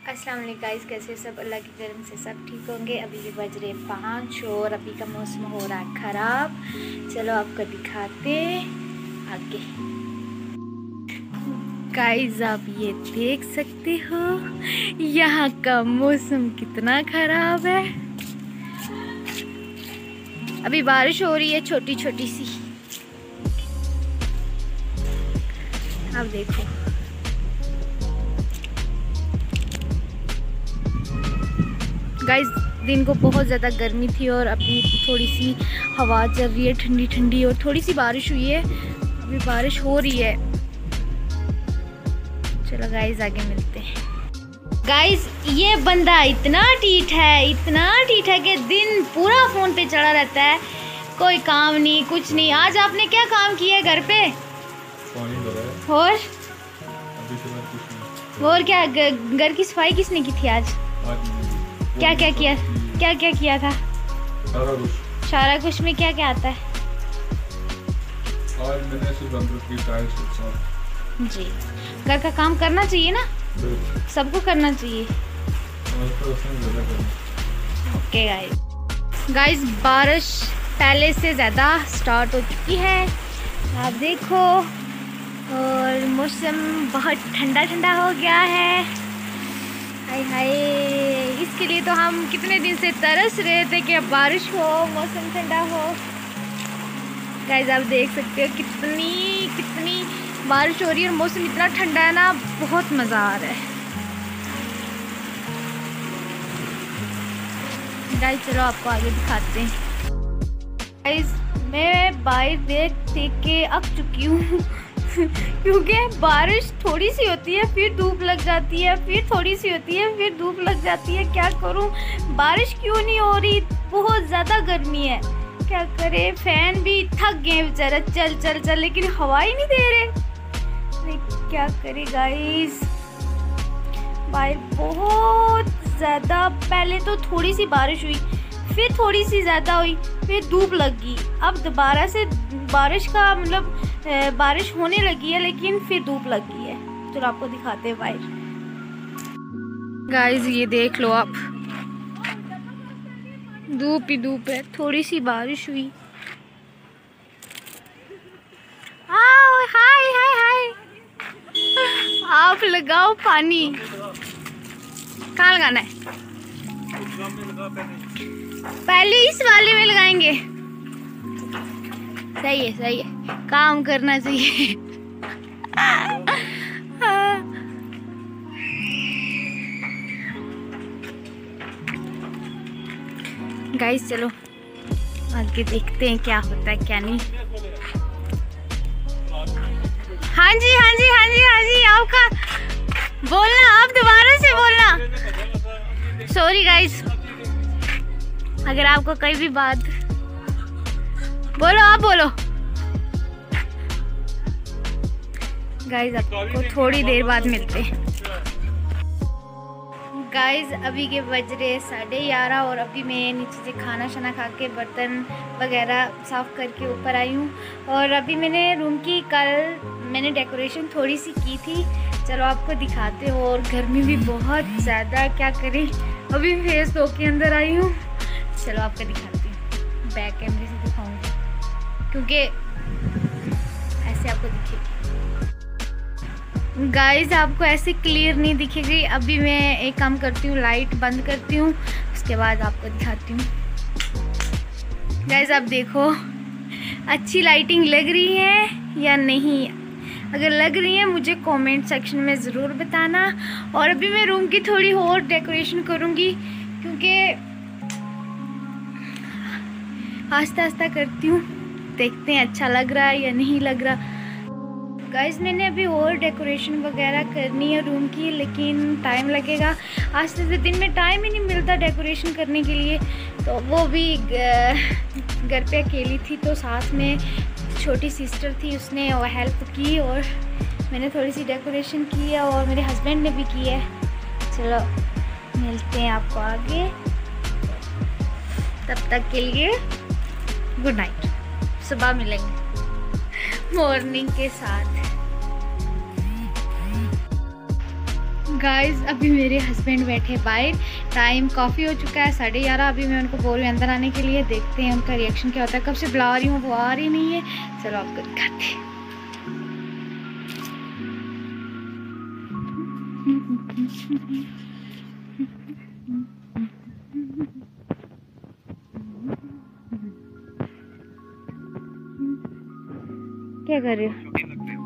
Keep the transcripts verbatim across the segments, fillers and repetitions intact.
अस्सलाम वालेकुम गाइस, कैसे सब? अल्लाह के करम से सब ठीक होंगे। अभी भी बज रहे पाँच और अभी का मौसम हो रहा है ख़राब। चलो आपको दिखाते आगे। गाइस आप ये देख सकते हो यहाँ का मौसम कितना ख़राब है। अभी बारिश हो रही है छोटी छोटी सी, आप देखो। गाइस दिन को बहुत ज़्यादा गर्मी थी और अभी थोड़ी सी हवा चल रही है ठंडी ठंडी और थोड़ी सी बारिश हुई है। अभी बारिश हो रही है। चलो गाइस आगे मिलते हैं। गाइस ये बंदा इतना ढीठ है, इतना ढीठ है कि दिन पूरा फ़ोन पे चढ़ा रहता है, कोई काम नहीं कुछ नहीं। आज आपने क्या काम किया है घर पे? पानी भरा है। और अभी तो कुछ नहीं। और क्या घर की सफाई किसने की थी आज? आज क्या क्या किया क्या क्या किया था? सारा कुछ। सारा कुछ में क्या क्या आता है? आज मैंने सिर्फ अंदर की टाइल्स साफ। जी, घर का काम करना चाहिए ना, सबको करना चाहिए। ओके गाइस गाइस बारिश पहले से ज़्यादा स्टार्ट हो चुकी है, आप देखो। और मौसम बहुत ठंडा ठंडा हो गया है। हाय हाय, इसके लिए तो हम कितने दिन से तरस रहे थे कि अब बारिश हो, मौसम ठंडा हो। गाइस आप देख सकते हो कितनी कितनी बारिश हो रही है और मौसम इतना ठंडा है ना, बहुत मज़ा आ रहा है। गाइस चलो आपको आगे दिखाते हैं। गाइस मैं बाहर देख देख के अक चुकी हूँ क्योंकि बारिश थोड़ी सी होती है फिर धूप लग जाती है, फिर थोड़ी सी होती है फिर धूप लग जाती है। क्या करूँ, बारिश क्यों नहीं हो रही? बहुत ज़्यादा गर्मी है, क्या करे। फैन भी थक गए बेचारा, चल चल चल लेकिन हवा ही नहीं दे रहे। क्या करे गाइस, बाहर बहुत ज़्यादा, पहले तो थोड़ी सी बारिश हुई, फिर थोड़ी सी ज़्यादा हुई, फिर धूप लग गई। अब दोबारा से बारिश का मतलब बारिश होने लगी है लेकिन फिर धूप लग गई है। चलो आपको दिखाते हैं बाहर। गाइस ये देख लो आप, धूप ही धूप है, थोड़ी सी बारिश हुई। हाय हाय हाय हाय, आप लगाओ पानी। कहाँ लगाना है? पहले इस वाले में लगाएंगे। सही है सही है, काम करना चाहिए। गाइस चलो आगे देखते हैं क्या होता है क्या नहीं। हाँ जी हाँ जी हाँ जी हाँ जी, आपका बोलना, आप दोबारा से बोलना। सॉरी गाइस, अगर आपको कोई भी बात बोलो, आप बोलो। गाइस आपको थोड़ी देर बाद मिलते हैं। गाइस अभी के बज रहे साढ़े ग्यारह और अभी मैं नीचे से खाना शाना खा के बर्तन वगैरह साफ़ करके ऊपर आई हूँ। और अभी मैंने रूम की कल मैंने डेकोरेशन थोड़ी सी की थी, चलो आपको दिखाते हो। और गर्मी भी बहुत ज़्यादा, क्या करें, अभी फेस धो के अंदर आई हूँ। चलो आपको दिखाती हूँ, बैक कैमरे से दिखाऊँगी क्योंकि ऐसे आपको दिखेगी। गाइस आपको ऐसे क्लियर नहीं दिखेगी। अभी मैं एक काम करती हूँ, लाइट बंद करती हूँ, उसके बाद आपको दिखाती हूँ। गाइस आप देखो अच्छी लाइटिंग लग रही है या नहीं? अगर लग रही है मुझे कमेंट सेक्शन में ज़रूर बताना। और अभी मैं रूम की थोड़ी और डेकोरेशन करूँगी क्योंकि आस्ता आस्ता करती हूँ, देखते हैं अच्छा लग रहा है या नहीं लग रहा। गाइस मैंने अभी और डेकोरेशन वगैरह करनी है रूम की, लेकिन टाइम लगेगा। आज से दिन में टाइम ही नहीं मिलता डेकोरेशन करने के लिए, तो वो भी घर पे अकेली थी तो साथ में छोटी सिस्टर थी, उसने वो हेल्प की और मैंने थोड़ी सी डेकोरेशन की है और मेरे हस्बैंड ने भी की है। चलो मिलते हैं आपको आगे, तब तक के लिए गुड नाइट। सुबह मॉर्निंग के साथ। गाइस अभी मेरे हस्बैंड बैठे बाहर, टाइम काफ़ी हो चुका है, साढ़े ग्यारह। अभी मैं उनको बोल रही हूँ अंदर आने के लिए, देखते हैं उनका रिएक्शन क्या होता है। कब से बुला रही हूँ वो आ रही नहीं है। चलो आपको दिखाते हैं। क्या कर रहे हो?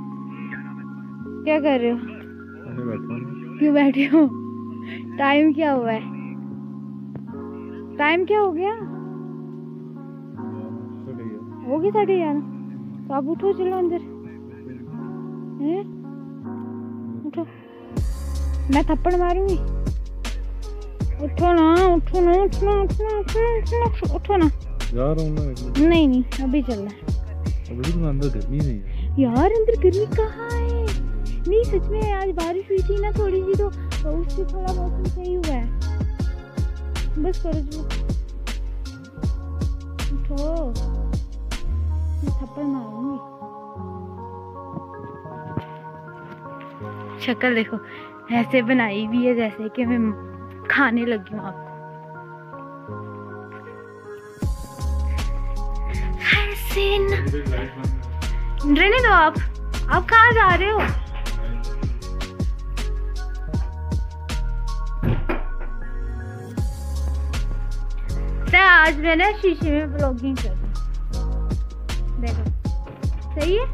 क्या कर रहे हो? क्यों बैठे हो? टाइम क्या हुआ है? टाइम क्या हो गया? होगी साढ़े ग्यारह। तो आप उठो, चलो अंदर। हैं? उठो, मैं थप्पड़ मारूंगी। उठो ना, उठो ना, उठो ना, उठो ना, उठो ना, उठो ना। जा रहा हूं मैं। नहीं नहीं, अभी चलना है। अभी तो अंदर गर्मी नहीं है यार, अंदर गर्मी कहाँ है? नहीं सच में, आज बारिश हुई थी ना थोड़ी सी, तो, तो उससे थोड़ा मौसम सही हुआ है। बस करो जो। उठो, मैं थप्पड़ मारूंगी। शक्ल देखो, ऐसे बनाई भी है जैसे कि मैं खाने लगी हूँ आपको। रहने दो आप। आप कहाँ जा रहे हो? आज मैंने शीशे में ब्लॉगिंग कर दी, देखो सही है।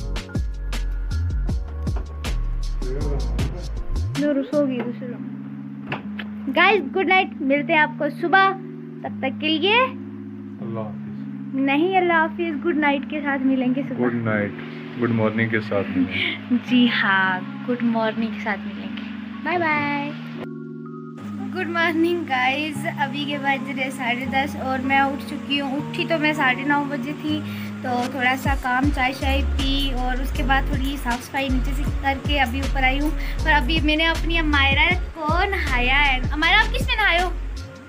जो सो गई दूसरे। गाइस गुड नाइट, मिलते हैं आपको सुबह। तब तक के लिए अल्लाह हाफिज। नहीं, अल्लाह हाफिज, गुड नाइट के साथ मिलेंगे सुबह। गुड नाइट, गुड मॉर्निंग के साथ मिलेंगे। जी हाँ, गुड मॉर्निंग के साथ मिलेंगे। Bye bye. Good morning guys, अभी के बज रहे साढ़े दस और मैं उठ चुकी हूँ। उठी तो मैं साढ़े नौ बजे थी, तो थोड़ा सा काम, चाय शाय पी और उसके बाद थोड़ी साफ़ सफाई नीचे से करके अभी ऊपर आई हूँ। पर अभी मैंने अपनी अमायरा को नहाया है। अमायरा, आप किस में नहाए हो?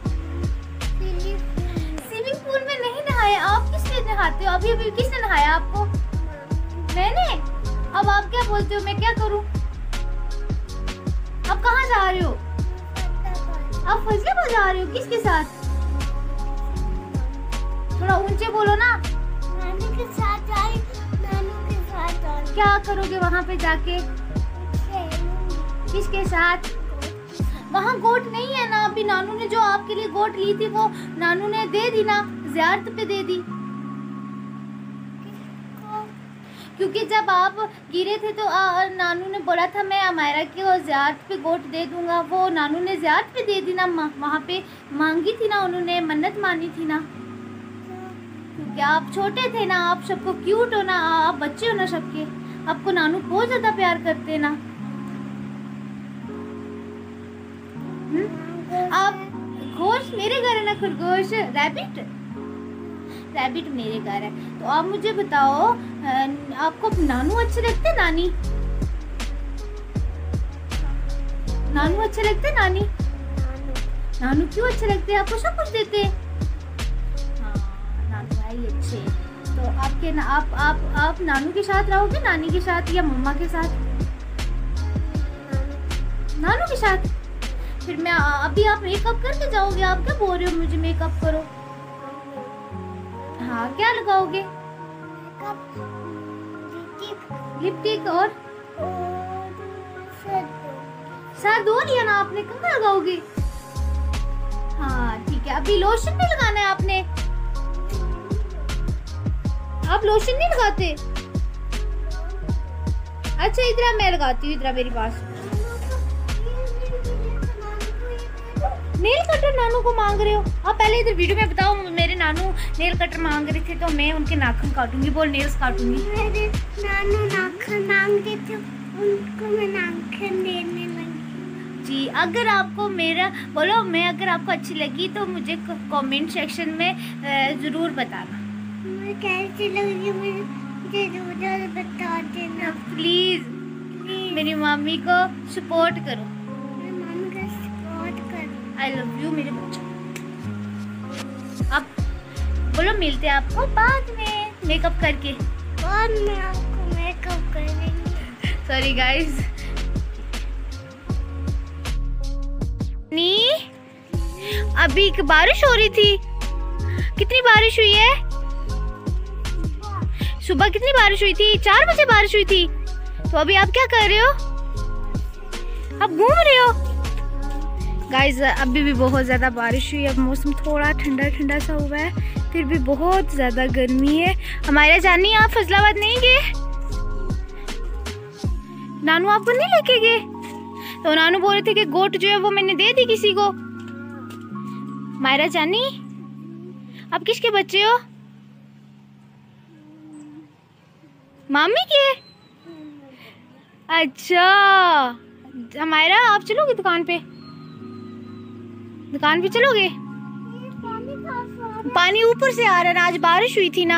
स्विमिंग पूल में नहीं नहाए। आप किस में नहाते हो? अभी अभी किसने नहाया आपको? मैंने। अब आप क्या बोलते हो, मैं क्या करूँ? आप कहाँ जा रहे हो? आप फैसलाबाद जा रहे हो? किसके साथ? थोड़ा ऊंचे बोलो ना। नानू के साथ आई, नानू के साथ आई। क्या करोगे वहाँ पे जाके? किसके साथ? वहाँ गोट नहीं है ना। अभी नानू ने जो आपके लिए गोट ली थी वो नानू ने दे दी ना, ज़ियारत पे दे दी। क्योंकि जब आप गिरे थे तो आ, नानू ने बोला था मैं अमायरा की और ज़ियारत पे गोट दे दूंगा। वो नानू ने ज़ियारत पे दे दी ना, वहाँ पे मांगी थी ना, उन्होंने मन्नत मानी थी ना। क्योंकि आप छोटे थे ना, आप सबको क्यूट हो ना, आप बच्चे हो ना सबके, आपको नानू बहुत ज़्यादा प्यार करते ना। हुँ? आप खरगोश मेरे घर है ना, खरगोश रैबिट रैबिट मेरे घर है। तो आप मुझे बताओ, आपको नानू अच्छे लगते? नानी नानू अच्छे लगते? नानी नानू क्यों अच्छे लगते? आपको सब कुछ देते? हाँ, नानू है ही अच्छे। तो आपके ना, आप आप आप नानू के साथ रहोगे, नानी के साथ या मम्मा के साथ? नानू के साथ। फिर मैं अभी आप मेकअप करके जाओगे? आप क्या बोल रहे हो मुझे मेकअप करो? हाँ, क्या लगाओगे? लिपस्टिक और सर धो लिया ना आपने, कब लगाओगे? हाँ ठीक है। अभी लोशन भी लगाना है आपने? आप लोशन नहीं लगाते? अच्छा, इधर मैं लगाती हूँ, इधर मेरे पास। नेल कटर नानू को मांग रहे हो आप? पहले इधर वीडियो में बताओ। मेरे नानू नेल कटर मांग रहे थे तो मैं उनके नाखून काटूंगी। बोल, नेल्स काटूंगी। मेरे नानू नाखून मांगते थे, उनको मैं नाखून देने लगी। जी, अगर आपको मेरा बोलो, मैं अगर आपको अच्छी लगी तो मुझे कमेंट सेक्शन में ज़रूर बताना। मुझे कैसी लगी मुझे ज़रूर बता देना प्लीज़। मेरी मम्मी को सपोर्ट करो। मेरी मम्मी को सपोर्ट करो। आई लव यू मेरे बच्चों। अब बोलो, मिलते हैं आपको बाद में मेकअप करके। और मैं आपको मेकअप करेंगी। Sorry guys. नी अभी एक बारिश हो रही थी। कितनी बारिश हुई है? सुबह कितनी बारिश हुई थी? चार बजे बारिश हुई थी। तो अभी आप क्या कर रहे हो? आप घूम रहे हो? गाइस अभी भी बहुत ज़्यादा बारिश हुई। अब मौसम थोड़ा ठंडा ठंडा सा हुआ है, फिर भी बहुत ज़्यादा गर्मी है। हमारे जानी आप फैसलाबाद नहीं गए? नानू आपको नहीं लेके गए? तो नानू बोल रहे थे कि गोट जो है वो मैंने दे दी किसी को। मायरा जानी आप किसके बच्चे हो? मामी के? अच्छा मायरा आप चलोगे दुकान पे? दुकान पे चलोगे? पानी ऊपर से आ रहा है ना, आज बारिश हुई थी ना।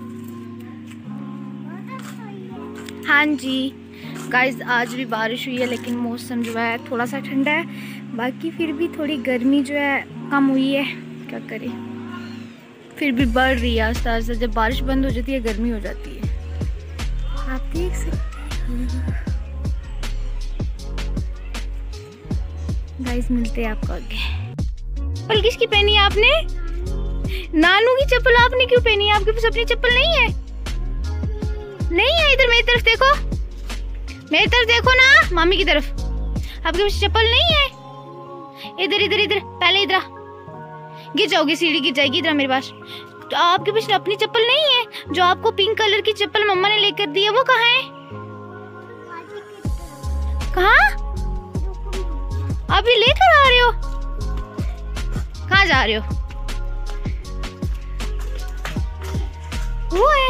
हाँ जी गाइस आज भी बारिश हुई है, लेकिन मौसम जो है थोड़ा सा ठंडा है। बाकी फिर भी थोड़ी गर्मी जो है कम हुई है, क्या करें, फिर भी बढ़ रही है आस्ते आस्ते। जब बारिश बंद हो जाती है गर्मी हो जाती है, आप देख सकते हैं। गाइस मिलते हैं आपको आगे। चप्पल किसकी पहनी है आपने? नानू की चप्पल आपने क्यों पहनी है? आपके पास अपनी चप्पल नहीं है? नहीं है? इधर मेरी तरफ देखो, मेरी तरफ देखो ना, मामी की तरफ। आपके पास चप्पल नहीं है? इधर इधर इधर, पहले इधर। गिर जाओगे, सीढ़ी गिर जाएगी। इधर मेरे पास। तो आपके पास अपनी चप्पल नहीं है? जो आपको पिंक कलर की चप्पल मम्मा ने लेकर दी है वो कहाँ है? कहाँ? अभी लेकर आ रहे हो? कहाँ जा रहे हो? वो है।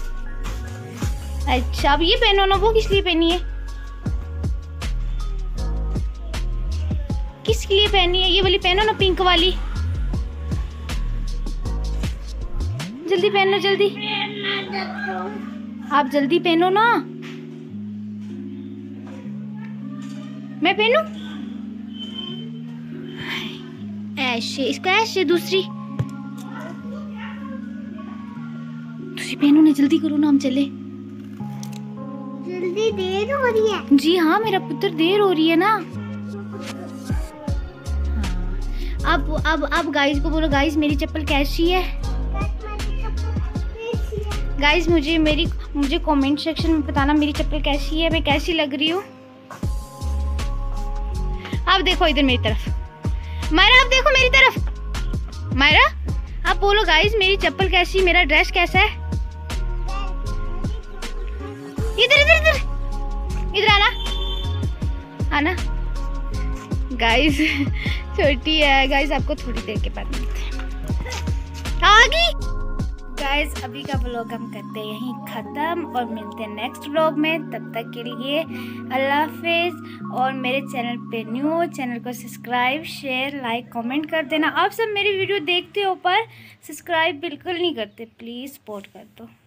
अच्छा अब ये पहनो ना, वो किस लिए पहनी है? किसके लिए पहनी है? ये वाली पहनो ना, पिंक वाली। जल्दी पहनो, जल्दी। आप जल्दी पहनो ना। मैं पहनूं? ऐसे इसका ऐसे दूसरी दूसरी पहनो ना, जल्दी करो ना, हम चले। जल्दी देर हो रही है। जी हाँ मेरा पुत्र, देर हो रही है ना। हाँ। अब अब अब गाइस को बोलो, गाइस मेरी चप्पल कैसी है? गाइस मुझे मेरी मुझे कमेंट सेक्शन में बताना मेरी चप्पल कैसी है, मैं कैसी लग रही हूँ। आप देखो इधर मेरी तरफ। मायरा आप देखो मेरी तरफ। मायरा आप बोलो गाइस मेरी चप्पल कैसी, मेरा ड्रेस कैसा है? इधर इधर इधर इधर आना आना। गाइस छोटी है गाइस, आपको थोड़ी देर के बाद मिलते हैं। आगे गाइस अभी का व्लॉग हम करते हैं यहीं ख़त्म और मिलते हैं नेक्स्ट व्लॉग में। तब तक के लिए अल्लाह हाफिज़। और मेरे चैनल पे न्यू हो, चैनल को सब्सक्राइब शेयर लाइक कमेंट कर देना। आप सब मेरी वीडियो देखते हो पर सब्सक्राइब बिल्कुल नहीं करते, प्लीज़ सपोर्ट कर दो।